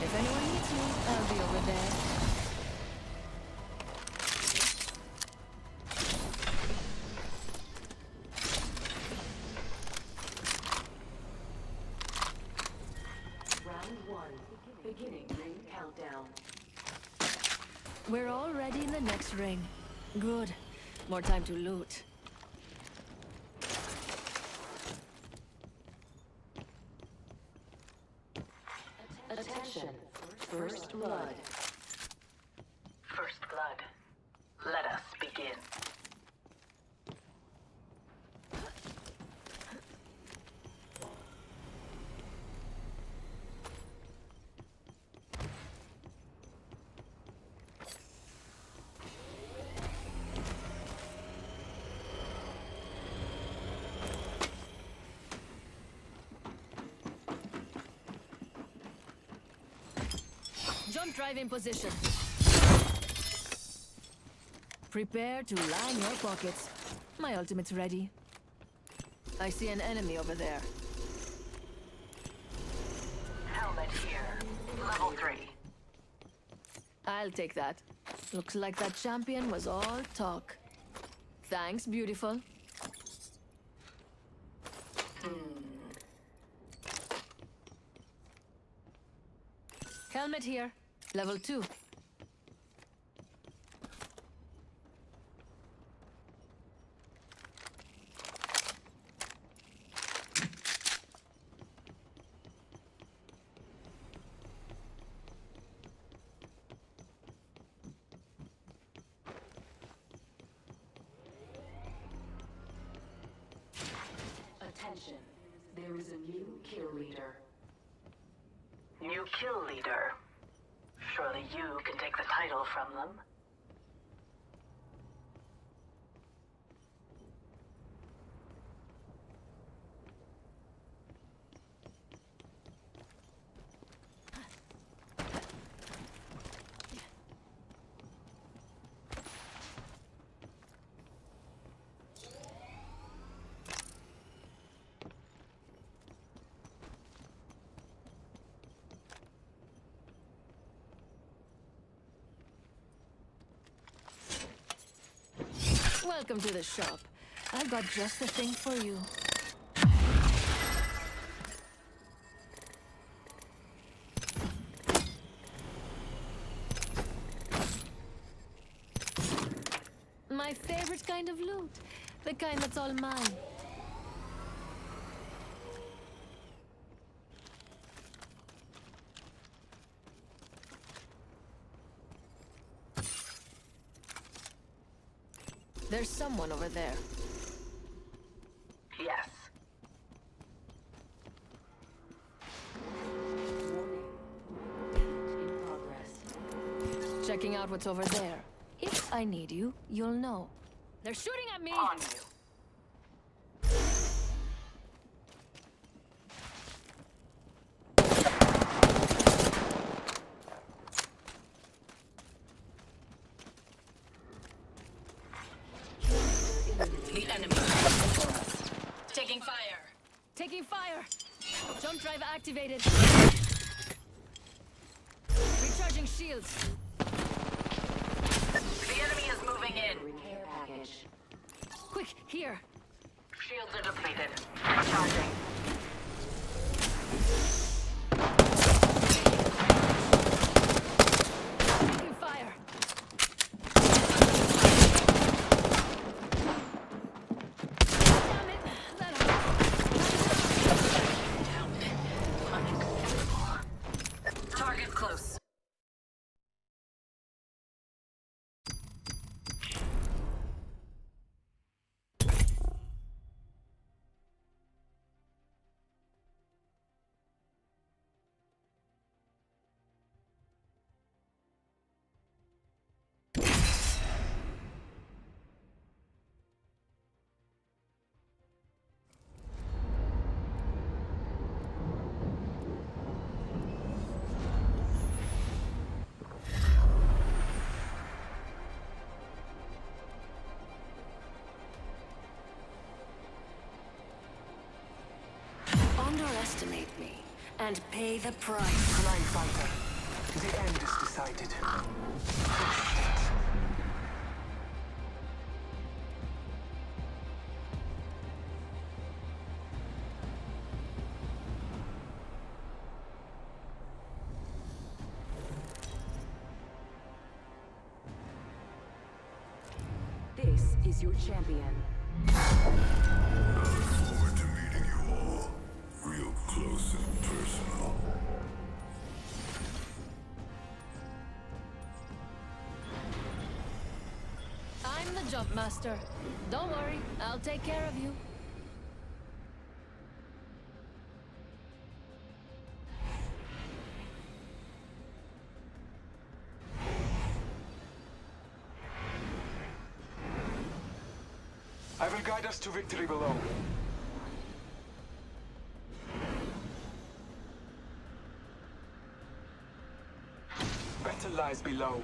If anyone needs me, I'll be over there. Round 1. Beginning ring countdown. We're already in the next ring. Good. More time to loot. Attention. First blood. First blood. Let us begin. Jump drive in position. Prepare to line your pockets. My ultimate's ready. I see an enemy over there. Helmet here. Level 3. I'll take that. Looks like that champion was all talk. Thanks, beautiful. Helmet here. Level 2. Attention. There is a new kill leader. New kill leader. Surely you can take the title from them. Welcome to the shop. I've got just the thing for you. My favorite kind of loot. The kind that's all mine. There's someone over there. Yes. In progress. Checking out what's over there. If I need you, you'll know. They're shooting at me! On you. The enemy is before us. Taking fire. Taking fire! Jump drive activated. Recharging shields. The enemy is moving in. Repair package. Quick, here. Shields are depleted. Recharging. Taking fire. Damn it! That hurt. Target close. Underestimate me and pay the price. Blind fighter. The end is decided. This is your champion. I look forward to meeting you all. Real close and personal. I'm the jump master. Don't worry, I'll take care of you. I will guide us to victory below. Better lies below.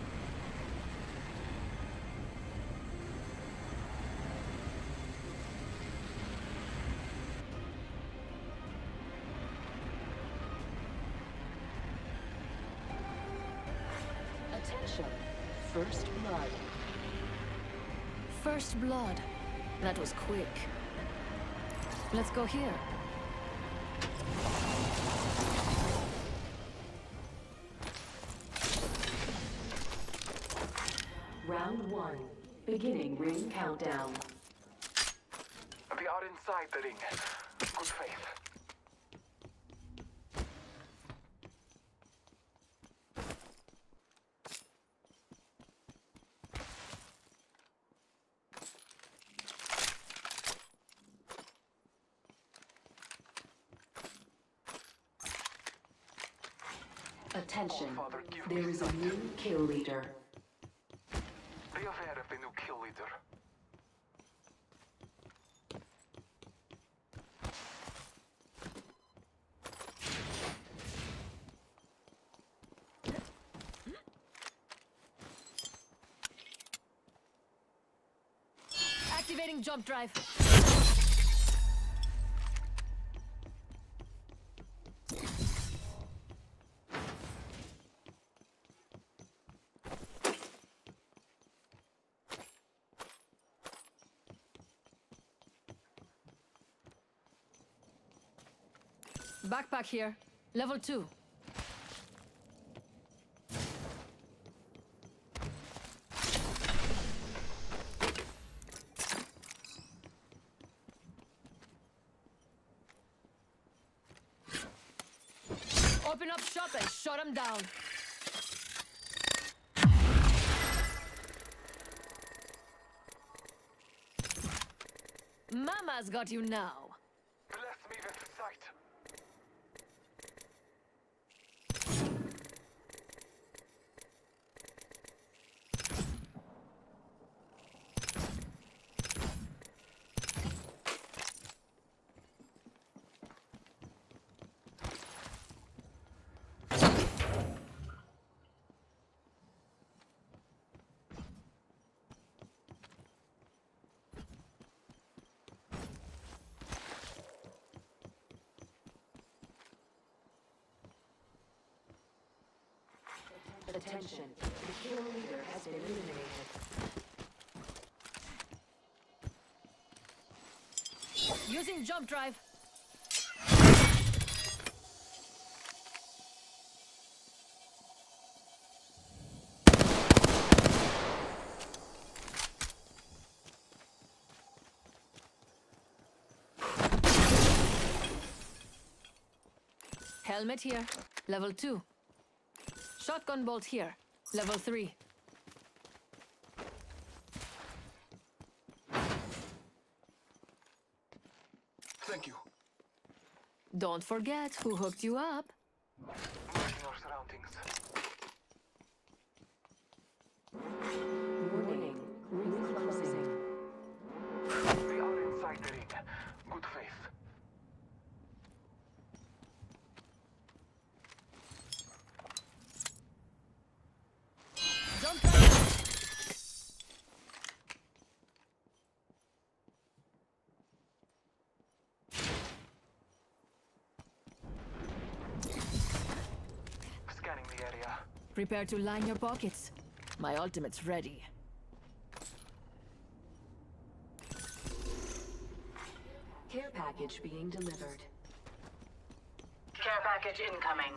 Attention. First blood. First blood. That was quick. Let's go here. Round 1. Beginning ring countdown. We are inside the ring. Good faith. Attention. There is a new kill leader. Be aware of the new kill leader. Activating jump drive. Backpack here. Level 2. Open up shop and shut him down. Mama's got you now. Bless me with sight. Attention. The kill leader has been eliminated. Using jump drive. Helmet here. Level 2. Shotgun bolt here. Level 3. Thank you. Don't forget who hooked you up. Marking our surroundings. Warning. Ring closing. We are inside the ring. Good faith. Jump drive. Scanning the area. Prepare to line your pockets. My ultimate's ready. Care package being delivered. Care package incoming.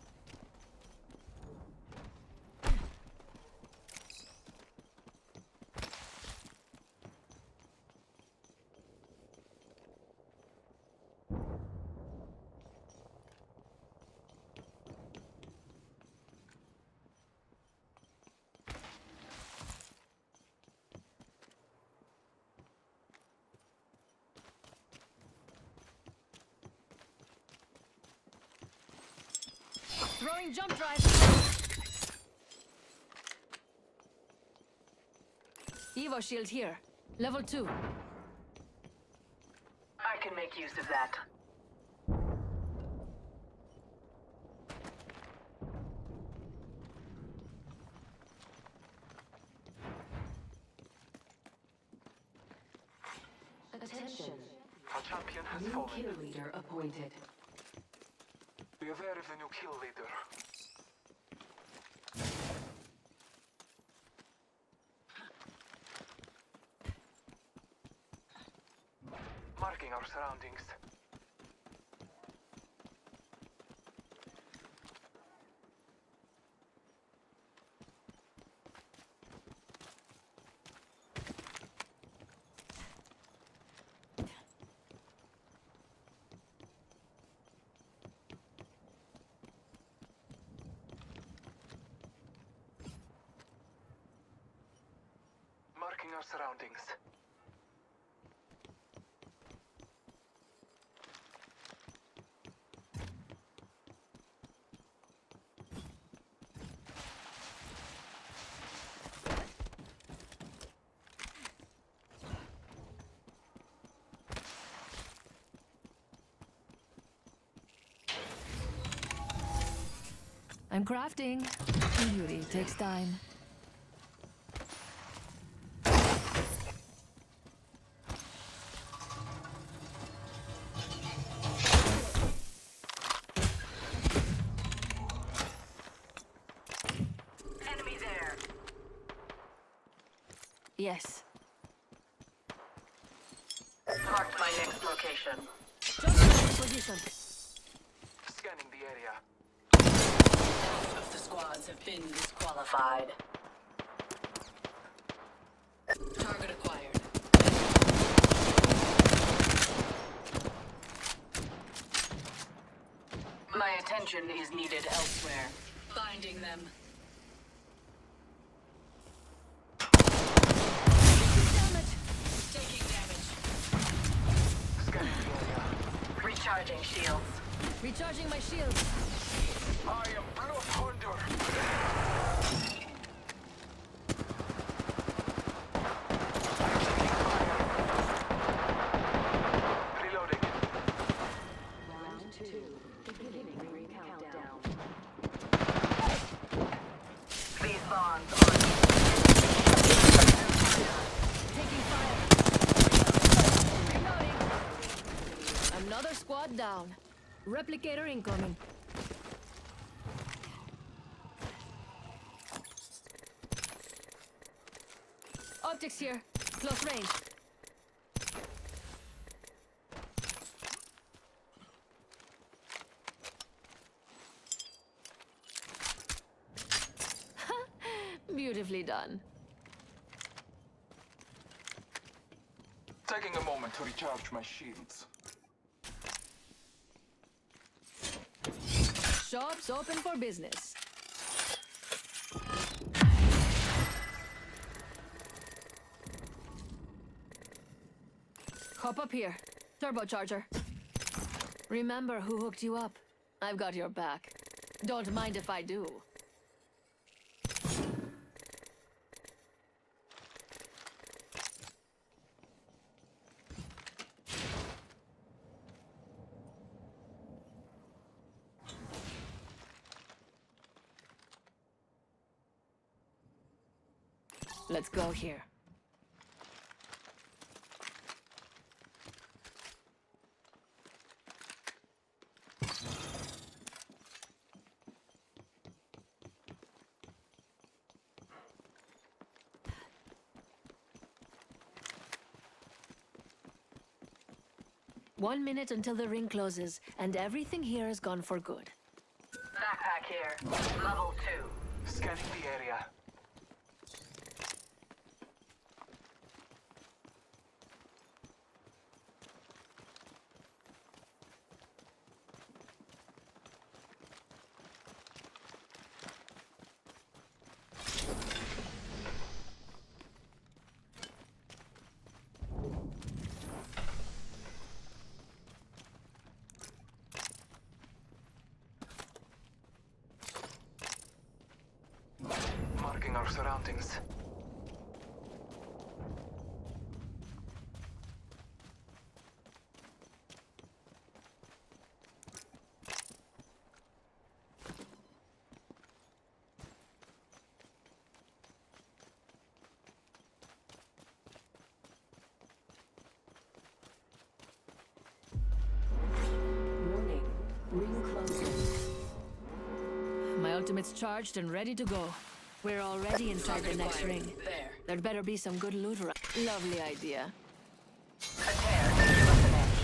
Throwing jump drive. Evo shield here. Level 2. I can make use of that. Attention. Our champion has New fallen. kill leader appointed. Be aware of the new kill leader. Marking our surroundings. Marking our surroundings. I'm crafting. Beauty takes time. Enemy there. Yes. Marked my next location. Jump drive position. Scanning the area. Half of the squads have been disqualified. Target acquired. My attention is needed elsewhere. Finding them. Damage. Taking damage. Scanning the area. Recharging shields. Recharging my shield. I am Blood Hunter. Reloading. Round 2. Beginning ring countdown. These bonds are Taking fire. Reloading. Another squad down. Replicator incoming. Optics here. Close range. Beautifully done. Taking a moment to recharge my shields. Shops open for business. Hop up here. Turbocharger. Remember who hooked you up. I've got your back. Don't mind if I do. Let's go here. 1 minute until the ring closes, and everything here is gone for good. Backpack here. Level 2. Scanning the area. Marking our surroundings. Warning. Ring closing. My ultimate's charged and ready to go. We're already inside the next ring. There. There'd better be some good loot around. Lovely idea. A tear. Give us an edge.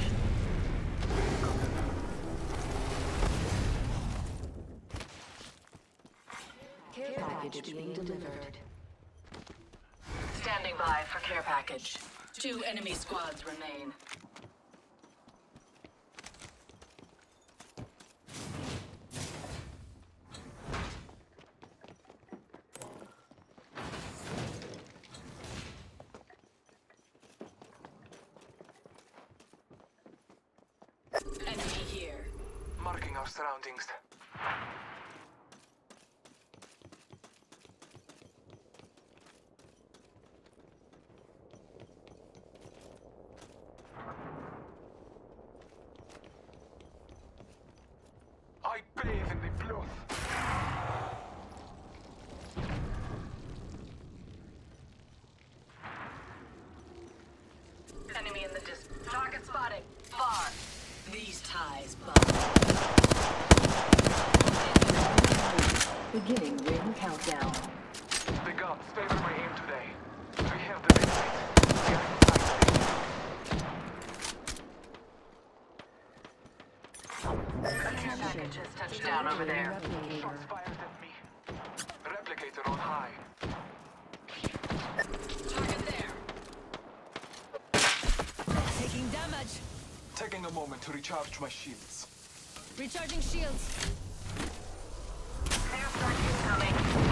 Care package being delivered. Standing by for care package. 2 enemy squads remain. Enemy here. Marking our surroundings. I bathe in the blood. Enemy in the distance. Target spotted. Far. These ties bind. Beginning ring countdown. The gods favor my aim today. We have the victory. We are inside. Care package has touched down over there. Shots fired at me. Replicator on high. Target there. Taking damage. Taking a moment to recharge my shields. Recharging shields. Airstrike incoming.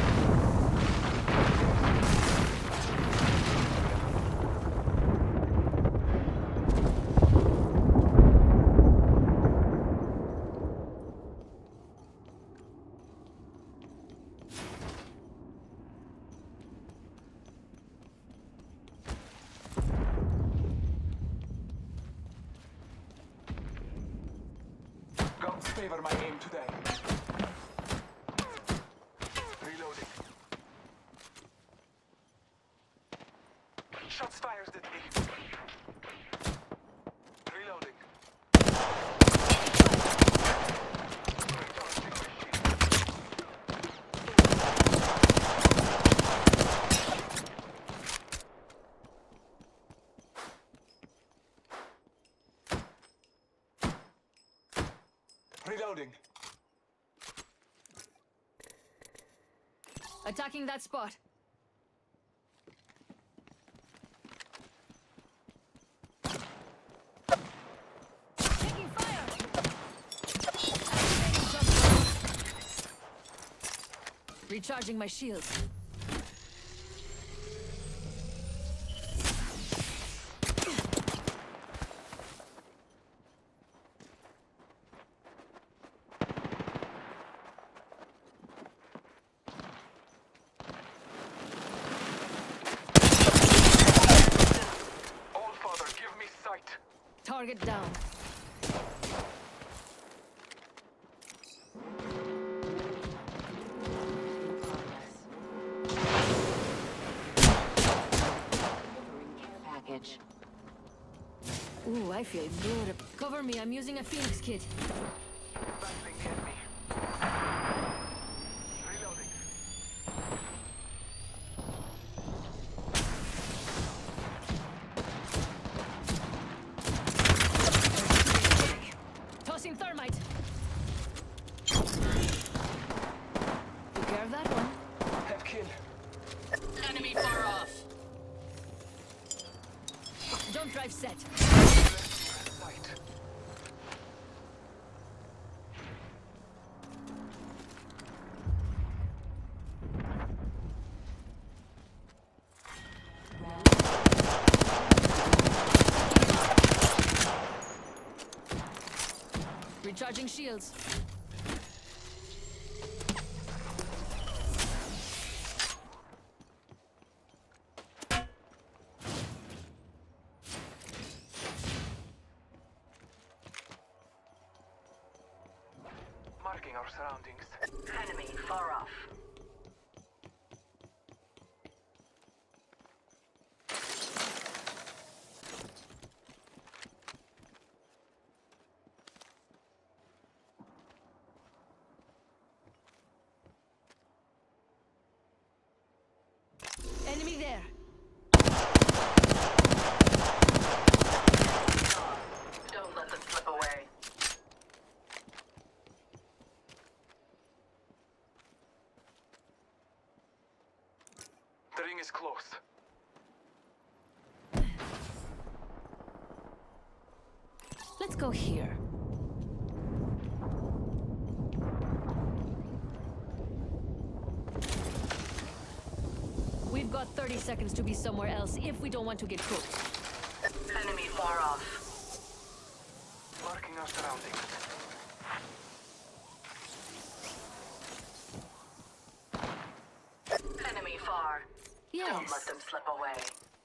Gods favor my aim today. Reloading. Shots fired at me. Reloading. Recharging my shield. Reloading. Attacking that spot. Taking fire. Activating jump. Recharging my shields. All Father, give me sight. Target down. Package. Ooh, I feel good. Cover me, I'm using a Phoenix kit. Battling enemy. Reloading. Recharging shields. Marking our surroundings. Enemy far off. Enemy there. Don't let them slip away. The ring is close. Let's go here. We've got 30 seconds to be somewhere else if we don't want to get cooked. Enemy far off. Marking our surroundings. Enemy far. Don't let Yes. them slip away.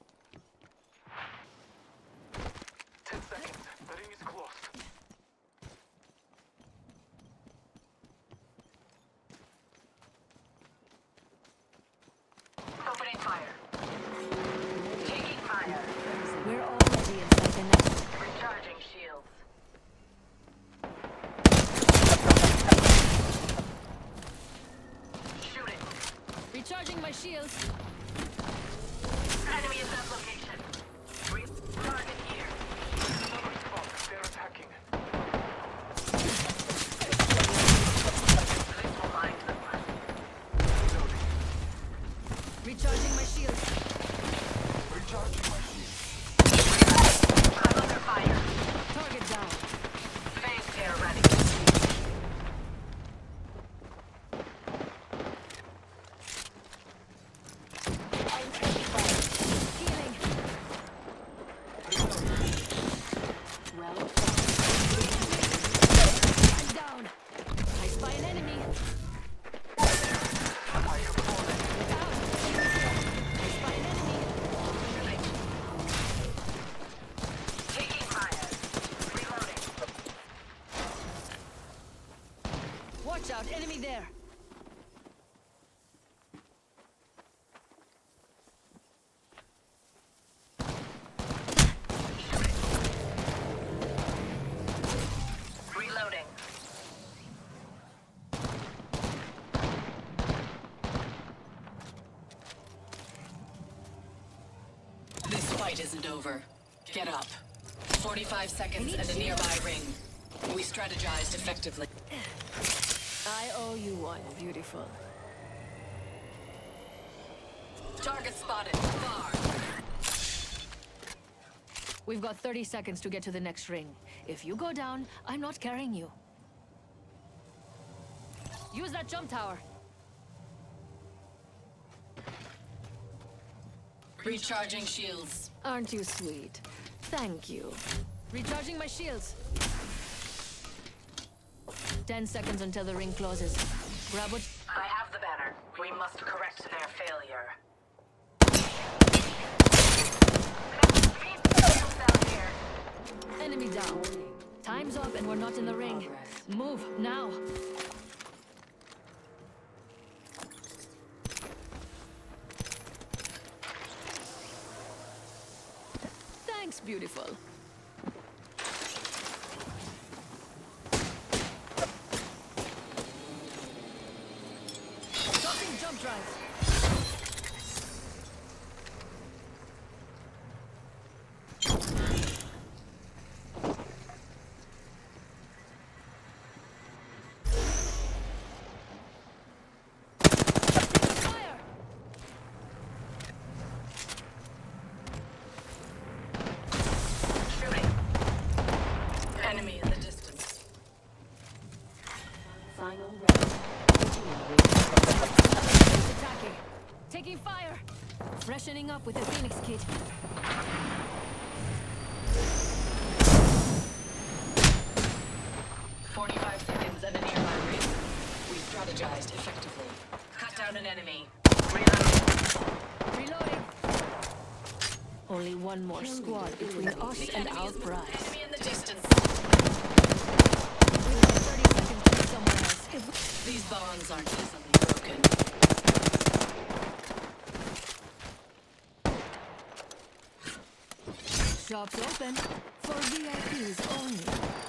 10 seconds. The ring is close. Opening fire. Taking fire. We're already inside the net. Recharging shields. Shooting. Recharging my shields. Enemy is at location. Target here. Another spot. They're attacking. This will bind them. Reloading. Recharging my shields. Recharging my shield. I'm under fire. Target down. Phase tear ready. Healing. Well done. I'm down. I spy an enemy. I have fallen. Out. I spy an enemy. Taking fire. Reloading. Watch out, enemy there. Reloading. This fight isn't over. Get up. 45 seconds and a nearby ring. We strategized effectively. I owe you one, beautiful. Target spotted. Far. We've got 30 seconds to get to the next ring. If you go down, I'm not carrying you. Use that jump tower. Recharging shields. Aren't you sweet? Thank you. Recharging my shields. 10 seconds until the ring closes. Grab what... I have the banner. We must correct their failure. Down here. Enemy down. Time's up and we're not in the ring. Move, now. Thanks, beautiful. Dropping jump drive. Fire! Shooting. Enemy in the distance. Final round. Attacking. Taking fire. Freshening up with a Phoenix kit. 4 strategized effectively. Cut down an enemy. Reloading. Only one more squad between us and our prize. Enemy in the distance. We have 30 seconds to somewhere else. These bonds aren't easily broken. Shops open for VIPs only.